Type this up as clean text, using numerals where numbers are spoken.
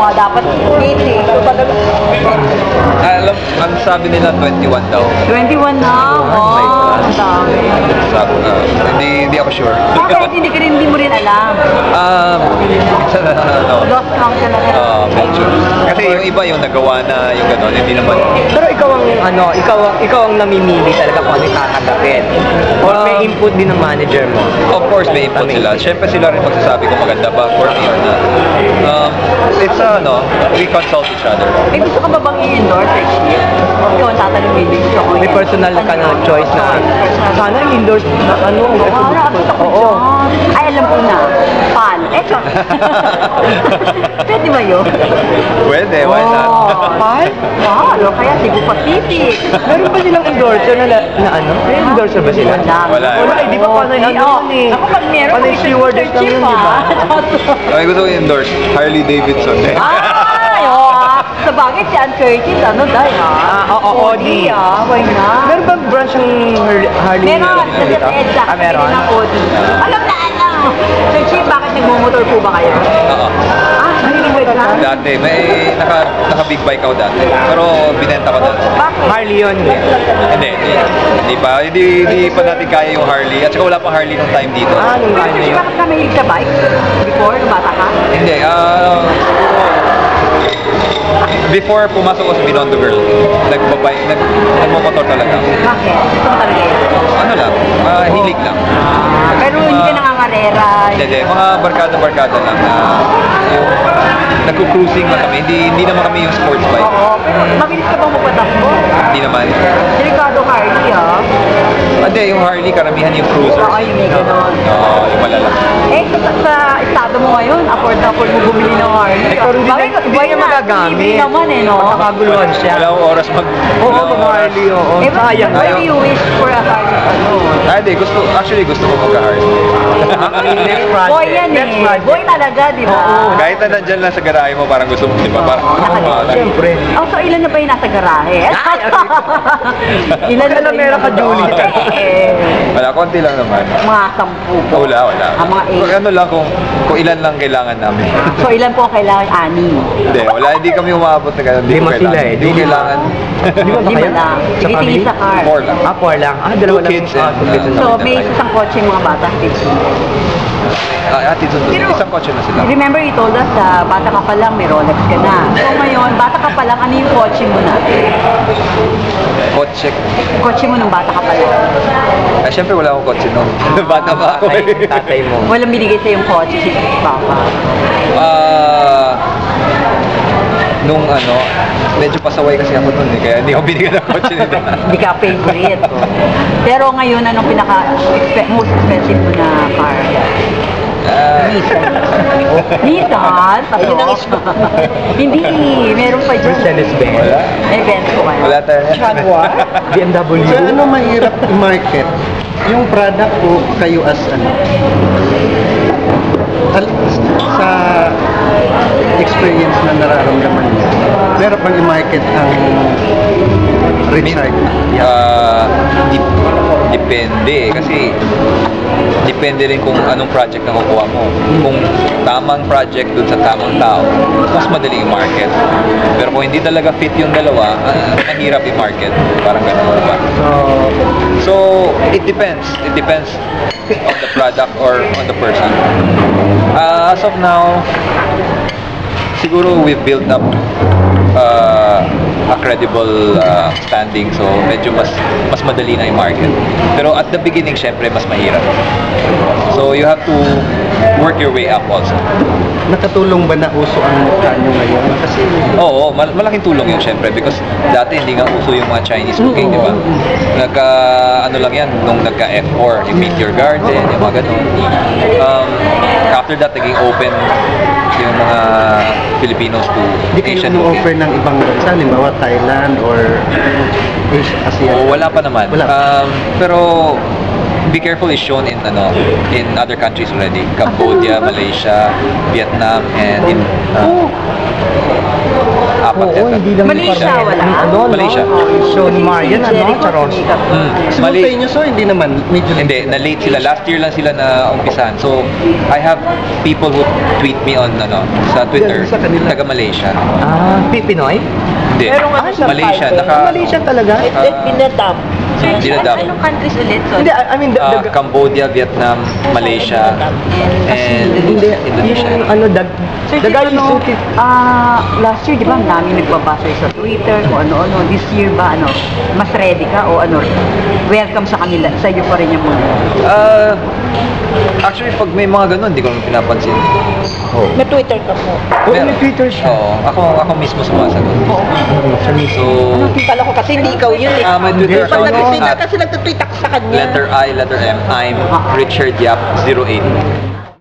dapat 80. So, talaga. Alam, ang sabi nila 21 daw. 21 na? Oh, ang dami. Sabi, hindi ako sure. Bakit? Hindi mo rin alam. Lost count talaga. Medyo. Kasi yung iba yung nagawa na yung gano'n, hindi naman. Pero ikaw ang namimili talaga kung ano yung kakatapin. Or may input din ng manager mo? Of course, may input sila. Siyempre sila rin magsasabi kung maganda ba for me or not. It's we consult each other. May gusto ka ba bang i-endorse next year? Ikaw ang tatanungin din ko. May personal ka na choice na sana i-endorse na Oo. Ay, alam ko na. Pan. Eto. Pwede ba yun? Pwede, why not? Pan? Ano kaya? Cebu Pacific. Meron ba silang endorser na ano? May endorser ba sila? Wala. Di ba panay ano yun eh? Ako pag meron, panay stewardess lang yun, di ba? Ay, gusto ko i-endorse Harley Davidson. Ay, sa bagay si Ann Curtis, dahil Audi. Why not? Meron ba branch ng Harley? Meron, sa EDSA. Meron. Audi. Alam na. Sir Chief, bakit nagmumotor po ba kayo? Oo. Nag-bike ka? Dati, may naka-big bike ako dati. Pero binenta ko na. Bakit? Harley yun. Hindi pa natin kaya yung Harley. At saka wala pang Harley nung time dito. Nung Sir ano Chief, yun? bakit ka mahilig sa bike? Before, nung bata ka? Hindi, before pumasok ko sa Beyond the Girl, nagmomotor talaga. Bakit? Gusto mo talaga yan? Ano lang, hilig lang. Pero hindi ka nangangarera. Hindi, mga barkada-barkada lang na yung nagko-cruising lang kami. Hindi naman kami yung sports bike. Oo. Mabilis ka bang magpatakbo? Hindi naman. Delikado Harley, Hindi, yung Harley, karamihan yung cruiser. Oo, yung may ganon. Oo, yung malalaki. Sa estado mo ngayon, afford na afford mo bumili ng Harley. Pero hindi niya magagamit. Hindi naman no? Nakaguluhan siya. Wala akong oras Oo, mag-Harley, oo. Sayang. Why do you wish for a Harley? Hindi, gusto ko magka-Harley. Next project. Boy yan Boy talaga, di ba? Kahit na nandyan lang sa garahe mo, parang gusto mo, di ba? Parang, Siyempre. So ilan na ba yung nasa garahe? Ilan na meron ka, Julie? wala, konti lang naman. Mga 10 po. Wala. Mga 8. Ano lang kung ilan lang kailangan namin. So ilan po ang kailangan? 6. Hindi kami umabot na gano'n. Lima sila eh. Hindi ko kailangan. Lima lang. Sige, sa car. 4 lang. 4 lang. Dalawa lang. Two kids and So may isang kotse yung mga bata. 15. Isang kotse na sila. Remember you told us bata ka pa lang, may Rolex ka na. So ngayon, bata ka pa lang, ano yung kotse mo na? Kotse. Kotse mo nung bata ka pa lang. Siyempre wala akong kotse noon. Bata pa ako. Tatay mo. Walang binigay sa yung kotse si Papa. Nung medyo pasaway kasi ako noon kaya hindi ako binigyan ng kotse nito. Hindi ka favorite. Pero ngayon, anong most expensive mo na car? Nissan. Nissan? Hindi, meron pa dyan. Mercedes-Benz. Wala. May Benz ko kayo. Wala tayo. Jaguar? BMW? So ano mahirap i-market? Yung product ko kayo as sa experience na nararamdaman niya. Meron pang i-market ang Richard. Depende kasi depende rin kung anong project na kukuha mo. Kung tamang project dun sa tamang tao, mas madali yung market. Pero kung hindi talaga fit yung dalawa, mahirap i-market. Parang gano'n ba? So, it depends. It depends on the product or on the person. As of now, siguro we've built up a credible standing, so medyo mas madali na yung market. Pero at the beginning, syempre, mas mahirap. So you have to work your way up also. Nakatulong ba na uso ang mukha nyo ngayon? Kasi Oo, malaking tulong yun syempre because dati hindi nga uso yung mga Chinese cooking, di ba? Ano lang yan, nung nagka F4, yung Meet Your Garden, yung mga ganun. After that, naging open yung mga Filipinos to di kayo Asian offer cooking. ng ibang bansa, halimbawa Thailand or Asia. Wala pa naman. Wala. Pero Be Careful is shown in other countries already. Cambodia, Malaysia, Vietnam, and in apat Oo, yata. hindi lang Malaysia, yung wala? Ano, no? Malaysia. Yung show ni Marian, ano, Charos. Simultaneous so hindi naman. Medyo Hindi, na-late sila. Last year lang sila na umpisan. So, I have people who tweet me on sa Twitter, Yan, sa kanila. taga Malaysia. Pinoy? Hindi, Merong ano sa Malaysia. Fiverr. Malaysia talaga? Binadam. Dinadab. Anong countries ulit? Hindi, I mean, Cambodia, Vietnam, Malaysia, and hindi, Indonesia. yung ano, Sir, the guy dito, who took it. last year, di ba, ang daming nagbabasa sa Twitter, kung ano-ano. This year ba, mas ready ka o welcome sa kanila, sa iyo pa rin yung muna. Actually, pag may mga ganun, hindi ko naman pinapansin. May Twitter ka po. Oo, may Twitter siya. Oo, ako mismo sumasagot. So, Kala ko kasi hindi ikaw yun eh. may Twitter Pag account nag-tweet at kasi nagtutweet ako sa kanya. letter I, letter M, I'm Richard Yap 08.